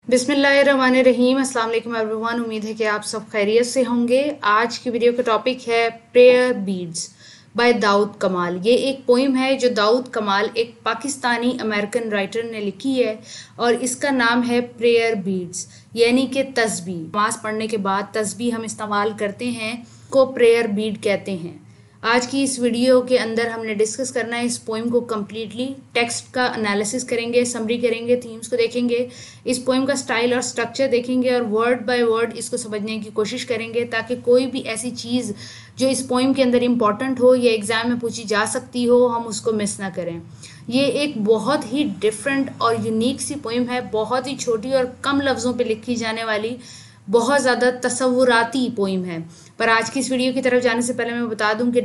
बिस्मिल्लाहिर्रहमानिर्रहीम। अस्सलाम वालेकुम एवरीवन। उम्मीद है कि आप सब खैरियत से होंगे। आज की वीडियो का टॉपिक है प्रेयर बीड्स बाय दाऊद कमाल। ये एक पोइम है जो दाऊद कमाल एक पाकिस्तानी अमेरिकन राइटर ने लिखी है और इसका नाम है प्रेयर बीड्स यानी कि तस्बीह। नमाज पढ़ने के बाद तस्बीह हम इस्तेमाल करते हैं को प्रेयर बीड कहते हैं। आज की इस वीडियो के अंदर हमने डिस्कस करना है इस पोइम को कम्प्लीटली। टेक्स्ट का एनालिसिस करेंगे, समरी करेंगे, थीम्स को देखेंगे, इस पोइम का स्टाइल और स्ट्रक्चर देखेंगे और वर्ड बाय वर्ड इसको समझने की कोशिश करेंगे ताकि कोई भी ऐसी चीज़ जो इस पोइम के अंदर इम्पॉर्टेंट हो या एग्जाम में पूछी जा सकती हो हम उसको मिस ना करें। ये एक बहुत ही डिफरेंट और यूनिक सी पोइम है, बहुत ही छोटी और कम लफ्ज़ों पे लिखी जाने वाली बहुत ज़्यादा तसव्वुराती पोइम है। पर आज की इस वीडियो की तरफ जाने से पहले मैं बता दूं कि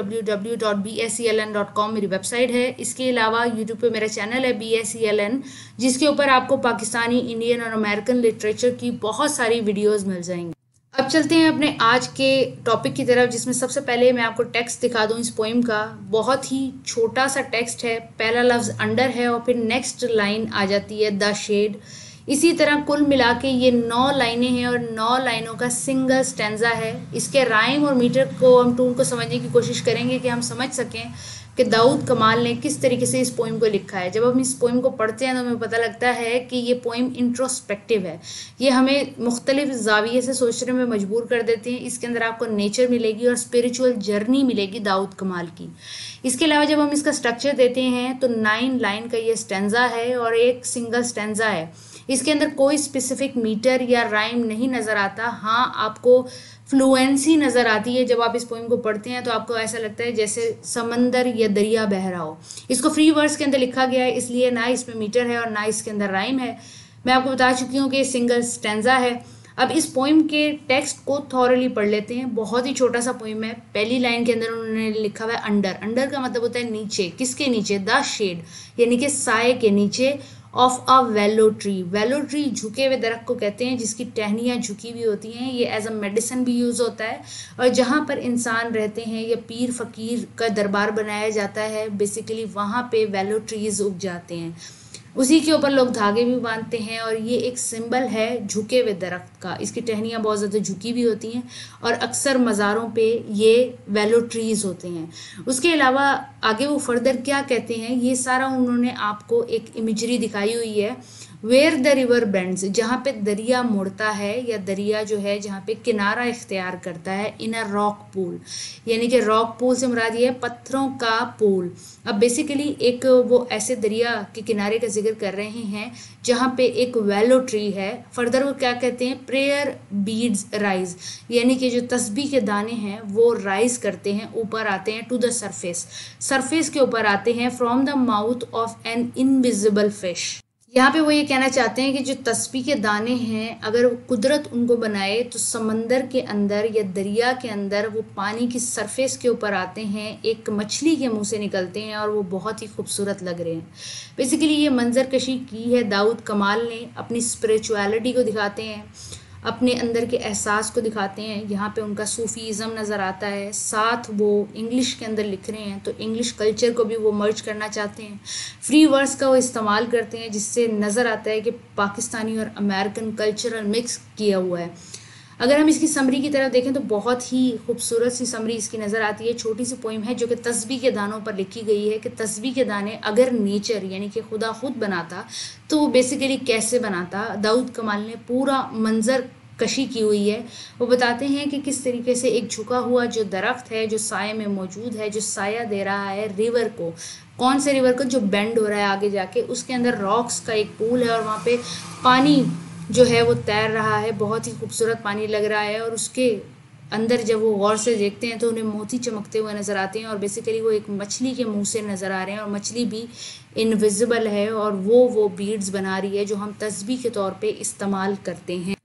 www.bseln.com मेरी वेबसाइट है। इसके अलावा यूट्यूब पे मेरा चैनल है BSELN, जिसके ऊपर आपको पाकिस्तानी, इंडियन और अमेरिकन लिटरेचर की बहुत सारी वीडियोस मिल जाएंगी। अब चलते हैं अपने आज के टॉपिक की तरफ, जिसमें सबसे पहले मैं आपको टेक्स्ट दिखा दूं इस पोइम का। बहुत ही छोटा सा टेक्स्ट है, पहला लफ्ज़ अंडर है और फिर नेक्स्ट लाइन आ जाती है द शेड। इसी तरह कुल मिला के ये 9 लाइनें हैं और 9 लाइनों का सिंगल स्टैंजा है। इसके राइम और मीटर को हम टून को समझने की कोशिश करेंगे कि हम समझ सकें कि दाऊद कमाल ने किस तरीके से इस पोइम को लिखा है। जब हम इस पोइम को पढ़ते हैं तो हमें पता लगता है कि ये पोइम इंट्रोस्पेक्टिव है। ये हमें मुख्तलिफ जाविये से सोचने में मजबूर कर देते हैं। इसके अंदर आपको नेचर मिलेगी और स्पिरिचुअल जर्नी मिलेगी दाऊद कमाल की। इसके अलावा जब हम इसका स्ट्रक्चर देते हैं तो 9 लाइन का ये स्टैंजा है और एक सिंगल स्टैंजा है। इसके अंदर कोई स्पेसिफिक मीटर या राइम नहीं नज़र आता। हाँ, आपको फ्लुएंसी नज़र आती है। जब आप इस पोइम को पढ़ते हैं तो आपको ऐसा लगता है जैसे समंदर या दरिया बह रहा हो। इसको फ्री वर्ड्स के अंदर लिखा गया है, इसलिए ना इसमें मीटर है और ना इसके अंदर राइम है। मैं आपको बता चुकी हूँ कि सिंगल स्टैंजा है। अब इस पोइम के टेक्स्ट को थॉरली पढ़ लेते हैं। बहुत ही छोटा सा पोइम है। पहली लाइन के अंदर उन्होंने लिखा हुआ है अंडर। अंडर का मतलब होता है नीचे। किसके नीचे? द शेड यानी कि साए के नीचे ऑफ अ वेलो ट्री। वेलो ट्री झुके हुए दरख्त को कहते हैं जिसकी टहनियाँ झुकी हुई होती हैं। ये एज अ मेडिसिन भी यूज़ होता है और जहाँ पर इंसान रहते हैं या पीर फकीर का दरबार बनाया जाता है, बेसिकली वहाँ पे वेलो ट्रीज उग जाते हैं। उसी के ऊपर लोग धागे भी बांधते हैं और ये एक सिंबल है झुके हुए दरख्त का। इसकी टहनियाँ बहुत ज़्यादा झुकी भी होती हैं और अक्सर मज़ारों पे ये वेलो ट्रीज होते हैं। उसके अलावा आगे वो फर्दर क्या कहते हैं, ये सारा उन्होंने आपको एक इमेजरी दिखाई हुई है। वेयर द रिवर बेंड्स, जहाँ पे दरिया मुड़ता है या दरिया जो है जहाँ पे किनारा इख्तियार करता है, इन अ रॉक पूल, यानी कि रॉक पूल से मुराद ये है पत्थरों का पूल। अब बेसिकली एक वो ऐसे दरिया के किनारे का जिक्र कर रहे हैं जहाँ पे एक वेलो ट्री है। फर्दर वो क्या कहते हैं, प्रेयर बीड्स राइज, यानी कि जो तस्बीह के दाने हैं वो राइज करते हैं, ऊपर आते हैं, टू द सरफेस, सरफेस के ऊपर आते हैं, from the mouth of an invisible fish. यहाँ पे वो ये कहना चाहते हैं कि जो तस्बीह के दाने हैं अगर कुदरत उनको बनाए तो समंदर के अंदर या दरिया के अंदर वो पानी की सरफेस के ऊपर आते हैं, एक मछली के मुंह से निकलते हैं और वो बहुत ही खूबसूरत लग रहे हैं। बेसिकली ये मंजर कशी की है दाऊद कमाल ने, अपनी स्पिरिचुअलिटी को दिखाते हैं, अपने अंदर के एहसास को दिखाते हैं। यहाँ पे उनका सूफीज़म नज़र आता है। साथ वो इंग्लिश के अंदर लिख रहे हैं तो इंग्लिश कल्चर को भी वो मर्ज करना चाहते हैं। फ्री वर्ड्स का वो इस्तेमाल करते हैं जिससे नज़र आता है कि पाकिस्तानी और अमेरिकन कल्चरल मिक्स किया हुआ है। अगर हम इसकी समरी की तरफ देखें तो बहुत ही खूबसूरत सी समरी इसकी नज़र आती है। छोटी सी पोइम है जो कि तस्बीह के दानों पर लिखी गई है कि तस्बीह के दाने अगर नेचर यानी कि खुदा खुद बनाता तो वो बेसिकली कैसे बनाता। दाऊद कमाल ने पूरा मंजर कशी की हुई है। वो बताते हैं कि किस तरीके से एक झुका हुआ जो दरख्त है जो साए में मौजूद है, जो साया दे रहा है रिवर को। कौन से रिवर को? जो बेंड हो रहा है आगे जाके, उसके अंदर रॉक्स का एक पूल है और वहाँ पे पानी जो है वो तैर रहा है, बहुत ही खूबसूरत पानी लग रहा है और उसके अंदर जब वो गौर से देखते हैं तो उन्हें मोती चमकते हुए नज़र आते हैं और बेसिकली वो एक मछली के मुंह से नज़र आ रहे हैं और मछली भी इनविजिबल है और वो बीड्स बना रही है जो हम तस्बीह के तौर पे इस्तेमाल करते हैं। दाऊद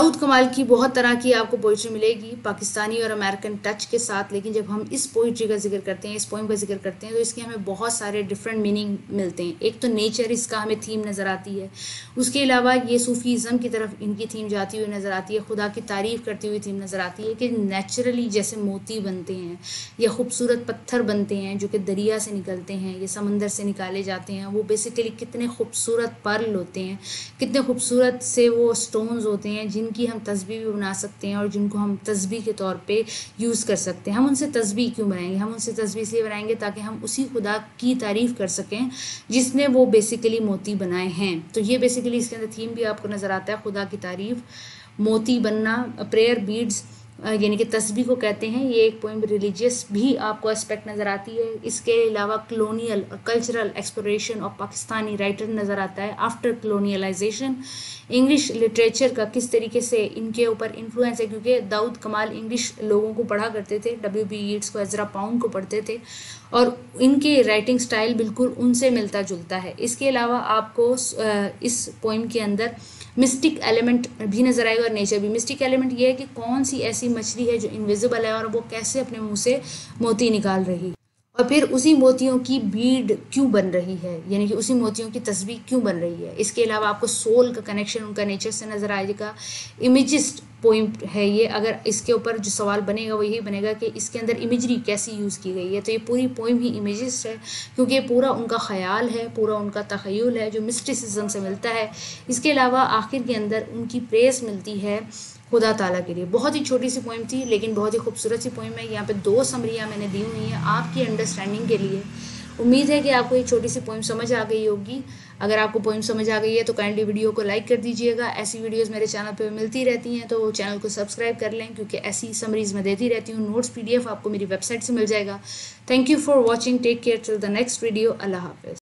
दाऊद कमाल की बहुत तरह की आपको पोइट्री मिलेगी पाकिस्तानी और अमेरिकन टच के साथ, लेकिन जब हम इस पोइट्री का जिक्र करते हैं, इस पोइम का जिक्र करते हैं, तो इसके हमें बहुत सारे डिफरेंट मीनिंग मिलते हैं। एक तो नेचर इसका हमें थीम नज़र आती है, उसके अलावा ये सूफीज़म की तरफ इनकी थीम जाती हुई नज़र आती है, खुदा की तारीफ़ करती हुई थीम नज़र आती है कि नेचुरली जैसे मोती बनते हैं या खूबसूरत पत्थर बनते हैं जो कि दरिया से निकलते हैं या समंदर से निकाले जाते हैं, वो बेसिकली कितने खूबसूरत पर्ल होते हैं, कितने खूबसूरत से वो स्टोन्स होते हैं जिनकी हम तस्बीह भी बना सकते हैं और जिनको हम तस्बीह के तौर पे यूज़ कर सकते हैं। हम उनसे तस्बीह क्यों बनाएंगे? हम उनसे तस्बीह इसलिए बनाएंगे ताकि हम उसी खुदा की तारीफ़ कर सकें जिसने वो बेसिकली मोती बनाए हैं। तो ये बेसिकली इसके अंदर थीम भी आपको नज़र आता है, खुदा की तारीफ़, मोती बनना, प्रेयर बीड्स यानी कि तस्बीह को कहते हैं। ये एक पोइम रिलीजियस भी आपको एस्पेक्ट नज़र आती है। इसके अलावा कलोनियल और cultural exploration of Pakistani writer नज़र आता है आफ्टर कलोनियलाइजेशन। इंग्लिश लिटरेचर का किस तरीके से इनके ऊपर इन्फ्लुएंस है, क्योंकि दाऊद कमाल इंग्लिश लोगों को पढ़ा करते थे, W.B. यीट्स को, एजरा पाउंड को पढ़ते थे और इनके राइटिंग स्टाइल बिल्कुल उनसे मिलता जुलता है। इसके अलावा आपको इस पोइम के अंदर मिस्टिक एलिमेंट भी नज़र आएगा और नेचर भी। मिस्टिक एलिमेंट ये है कि कौन सी ऐसी मछली है जो इनविजिबल है और वो कैसे अपने मुंह से मोती निकाल रही, और फिर उसी मोतियों की बीड क्यों बन रही है, यानी कि उसी मोतियों की तस्वीर क्यों बन रही है। इसके अलावा आपको सोल का कनेक्शन उनका नेचर से नज़र आएगा। इमेजिस्ट पोइम है ये। अगर इसके ऊपर जो सवाल बनेगा वो यही बनेगा कि इसके अंदर इमेजरी कैसी यूज़ की गई है। तो ये पूरी पोइम ही इमेजिस्ट है, क्योंकि ये पूरा उनका ख्याल है, पूरा उनका तखय्युल है जो मिस्टिसिज्म से मिलता है। इसके अलावा आखिर के अंदर उनकी प्रेस मिलती है खुदा ताला के लिए। बहुत ही छोटी सी पोइम थी लेकिन बहुत ही खूबसूरत सी पोइम है। यहाँ पे 2 समरियाँ मैंने दी हुई हैं आपकी अंडरस्टैंडिंग के लिए। उम्मीद है कि आपको ये छोटी सी पोइम समझ आ गई होगी। अगर आपको पोइम समझ आ गई है तो काइंडली वीडियो को लाइक कर दीजिएगा। ऐसी वीडियोस मेरे चैनल पे मिलती रहती हैं तो चैनल को सब्सक्राइब कर लें, क्योंकि ऐसी समरीज मैं देती रहती हूँ। नोट्स PDF आपको मेरी वेबसाइट से मिल जाएगा। Thank you for watching, take care, till the next video. अल्लाह हाफिज़।